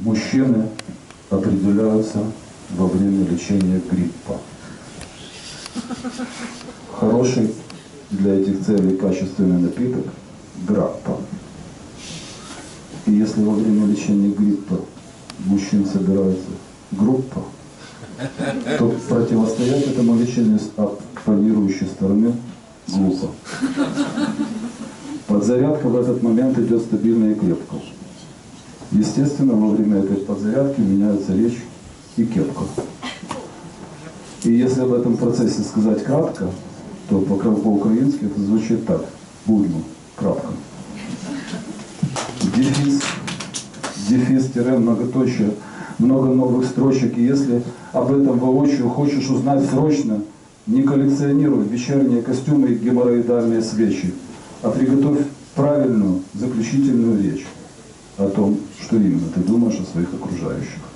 Мужчины определяются во время лечения гриппа. Хороший для этих целей качественный напиток – граппа. И если во время лечения гриппа мужчин собирается группа, то противостоять этому лечению с оппонирующей стороны глупо. Подзарядка в этот момент идет стабильно и крепко. Естественно, во время этой подзарядки меняется речь и кепка. И если об этом процессе сказать кратко, то по-украински это звучит так. Будьмо, кратко. Дефис, тире, многоточие, много новых строчек. И если об этом воочию хочешь узнать срочно, не коллекционируй вечерние костюмы и геморроидальные свечи, а приготовь правильную заключительную речь о том, что именно ты думаешь о своих окружающих.